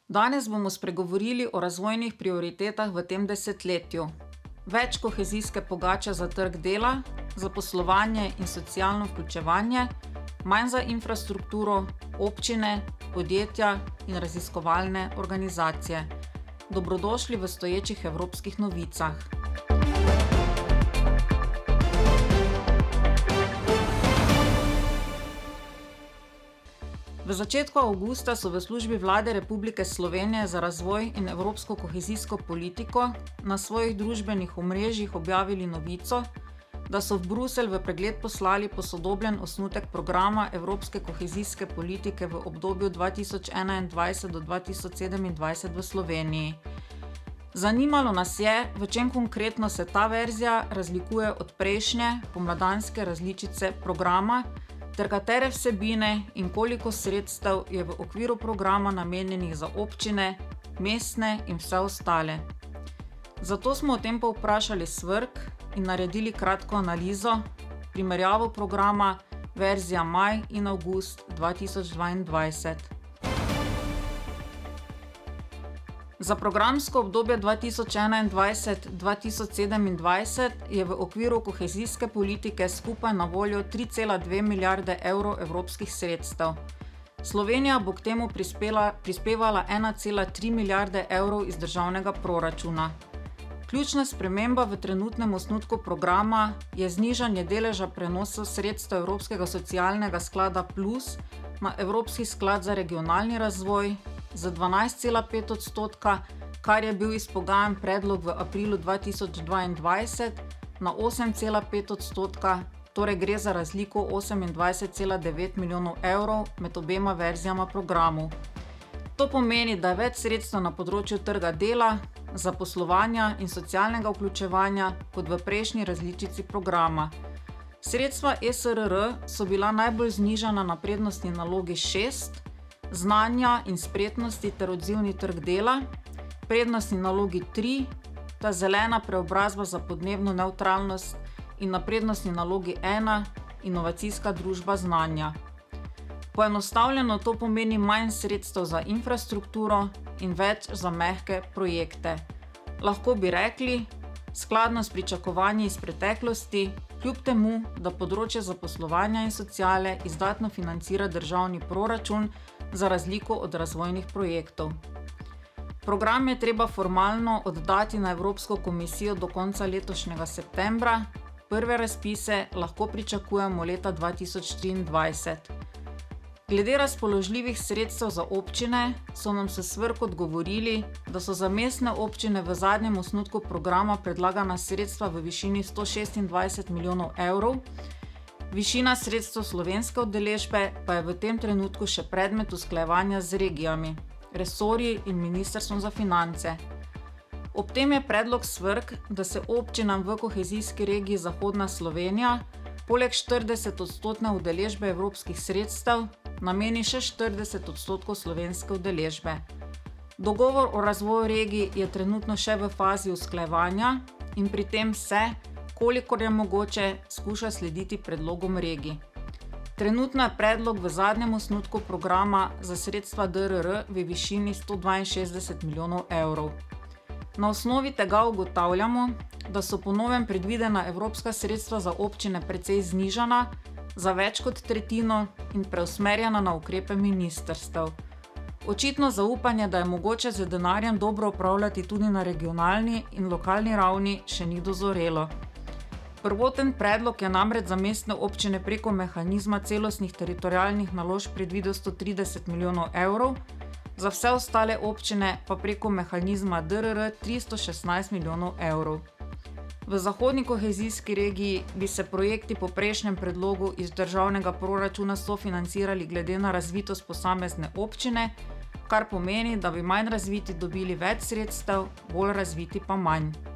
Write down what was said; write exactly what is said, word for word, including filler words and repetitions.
Danes bomo spregovorili o razvojnih prioritetah v tem desetletju. Več kohezijske pogače za trg dela, zaposlovanje in socialno vključevanje, manj za infrastrukturo, občine, podjetja in raziskovalne organizacije. Dobrodošli v stoječih evropskih novicah. V začetku avgusta so v službi Vlade Republike Slovenije za razvoj in evropsko kohezijsko politiko na svojih družbenih omrežjih objavili novico, da so v Bruselj v pregled poslali posodobljen osnutek programa evropske kohezijske politike v obdobju dva tisoč enaindvajset do dva tisoč sedemindvajset v Sloveniji. Zanimalo nas je, v čem konkretno se ta verzija razlikuje od prejšnje, pomladanske različice programa, ter katere vsebine in koliko sredstev je v okviru programa namenjenih za občine, mestne in vse ostale. Zato smo o tem povprašali SVRK in naredili kratko analizo, primerjavo programa verzija maj in avgust dva tisoč dvaindvajset. Za programsko obdobje dva tisoč enaindvajset do dva tisoč sedemindvajset je v okviru kohezijske politike skupaj na voljo tri cela dve milijarde evrov evropskih sredstev. Slovenija bo k temu prispela, prispevala ena cela tri milijarde evrov iz državnega proračuna. Ključna sprememba v trenutnem osnutku programa je znižanje deleža prenosa sredstev Evropskega socialnega sklada Plus na Evropski sklad za regionalni razvoj za dvanajst cela pet odstotka, kar je bil izpogajan predlog v aprilu dva tisoč dvaindvajset, na osem cela pet odstotka, torej gre za razliko osemindvajset cela devet milijonov evrov med obema verzijama programov. To pomeni, da je več sredstev na področju trga dela, zaposlovanja in socialnega vključevanja kot v prejšnji različici programa. Sredstva E S R R so bila najbolj znižana na prednostni nalogi šest, znanja in spretnosti ter odzivni trg dela, prednostni nalogi tri, ta zelena preobrazba za podnebno nevtralnost in na prednostni nalogi ena, inovacijska družba znanja. Poenostavljeno to pomeni manj sredstev za infrastrukturo in več za mehke projekte. Lahko bi rekli, skladno s pričakovanji iz preteklosti, kljub temu, da področje zaposlovanja in sociale izdatno financira državni proračun za razliko od razvojnih projektov. Program je treba formalno oddati na Evropsko komisijo do konca letošnjega septembra, prve razpise lahko pričakujemo leta dva tisoč triindvajset. Glede razpoložljivih sredstev za občine so nam s SVRK odgovorili, da so za mestne občine v zadnjem osnutku programa predlagana sredstva v višini sto šestindvajset milijonov evrov, višina sredstev slovenske udeležbe pa je v tem trenutku še predmet usklajevanja z regijami, resorji in Ministrstvom za finance. Ob tem je predlog SVRK, da se občinam v kohezijski regiji Zahodna Slovenija poleg štirideset odstotne udeležbe evropskih sredstev nameni še štirideset odstotkov slovenske udeležbe. Dogovor o razvoju regij je trenutno še v fazi usklajevanja in pri tem se, kolikor je mogoče, skuša slediti predlogom regij. Trenutno je predlog v zadnjem osnutku programa za sredstva D R R v višini sto dvainšestdeset milijonov evrov. Na osnovi tega ugotavljamo, da so po novem predvidena evropska sredstva za občine precej znižana, za več kot tretjino in preusmerjena na ukrepe ministrstev. Očitno zaupanje, da je mogoče z denarjem dobro upravljati tudi na regionalni in lokalni ravni, še ni dozorelo. Prvoten predlog je namreč za mestne občine preko mehanizma celostnih teritorialnih naložb predvidel sto trideset milijonov evrov, za vse ostale občine pa preko mehanizma D R R tristo šestnajst milijonov evrov. V zahodni kohezijski regiji bi se projekti po prejšnjem predlogu iz državnega proračuna sofinancirali glede na razvitost posamezne občine, kar pomeni, da bi manj razviti dobili več sredstev, bolj razviti pa manj.